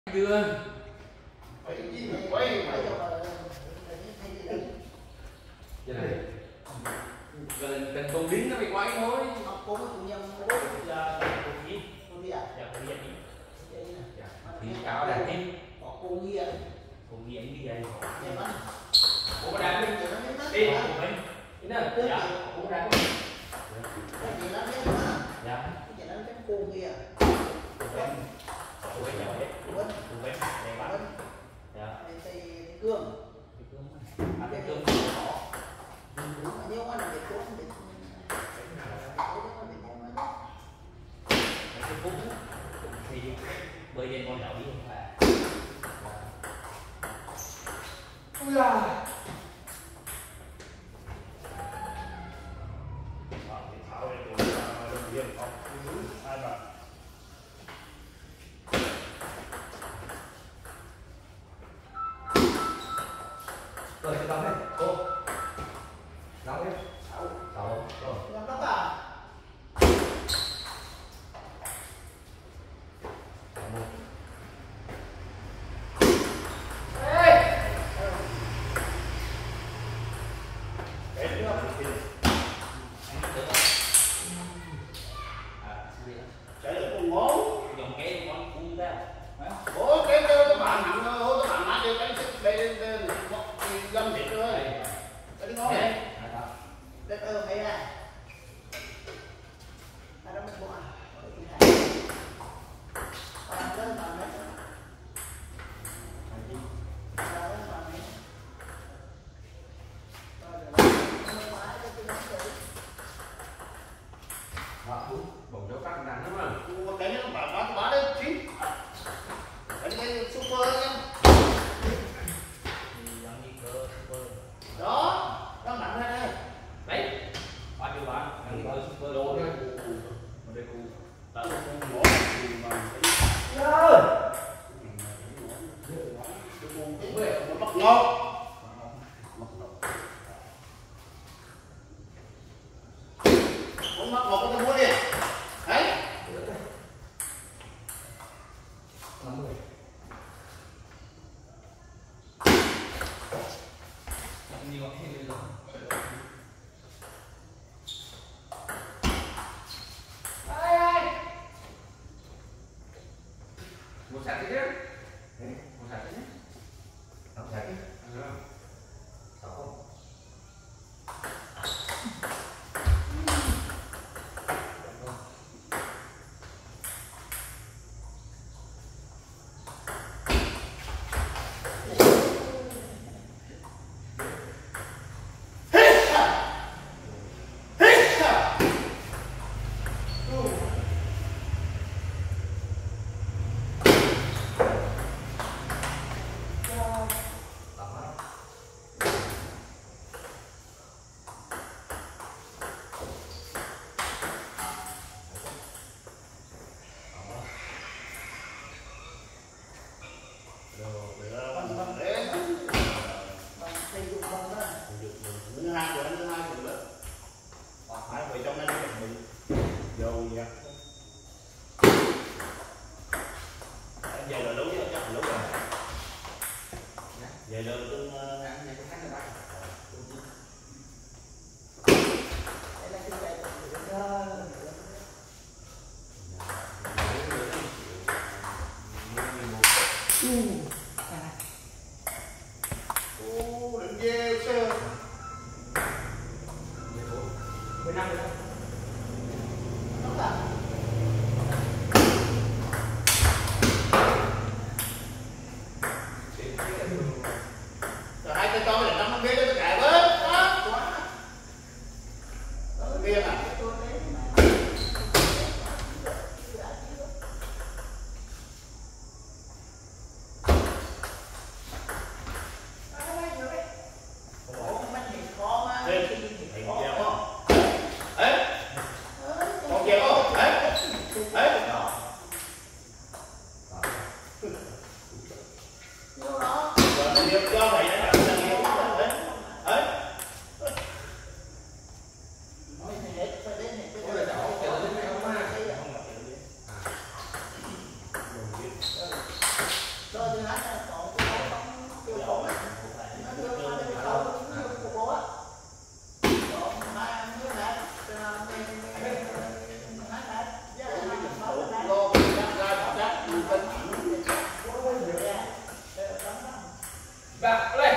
Đưa phải gì mà quay phải cho vậy này cần con đính nó bị quay thôi. học cô chủ nhân cô là cô gì? cô đi à? Dạ cô gì? Dạ, thì cao đạt đi. Có cô gì à? Cô gì anh đi vậy? Em ăn. Cô đạt đi. Đi cô mình. Đi nào. Dạ cô đạt đi. Cái gì nó biết mà. Dạ. Cái gì nó cái cô gì à? Cô quen. Cô quen nhau đấy. Quên. Cô quen này bạn. Dạ. Thì cương. Ăn cái cơm khó. Nhiều anh là cốt bị Cái phút thì bơi lên con đảo đi không phải. Ui da. Rồi chị đóng đấy cô đóng đấy sáu rồi làm đó à? một Chạy được con ngố. Dùng cái con cung ra. Ủa cái bạn nặng thôi, các bạn nặng đi cái đây lâm thịt thôi. Cái ngố này. Đây mày à. Đó mình bỏ. Còn lên mà nó. bổng cho các đàn đúng không? Cái nó bán đấy chín. Cái super em. Đó, nó nặng ra đây. Đấy. Bao nhiêu bạn? Ăn bao super Đồ đồ thôi. đấy. Một đây cụ. Đó là con Ngố thì mà cái bắt ngọt. Muốn bắt ngọt cái mua đi. Đấy. 50. nhiều hay rồi. Một sạch đi nhé. Một sạch đi nhé. Đóng sạch đi. Sáu không. Về rồi tôi Ăn này có khách là bay. đây là cái đừng về sơ. 15 rồi. Đúng rồi. Rồi hai tay con để năm năm biết nó cài với đó quá. Đó kia à. Bạc lên.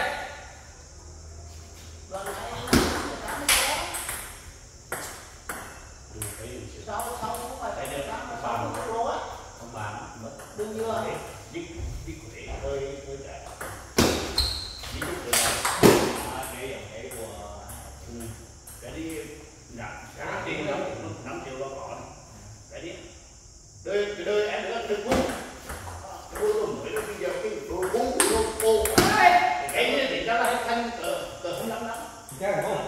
Ông bà mất đương chưa biết của thể hơi trẻ biết chút được cái dòng cái của cái đi nặng cả tiền 5 triệu đó còn cái đi đời em nữa đừng vui tôi mới bây giờ cái đồ bún đồ cô cái này thì ra là thành cờ không lắm lắm Chơi không?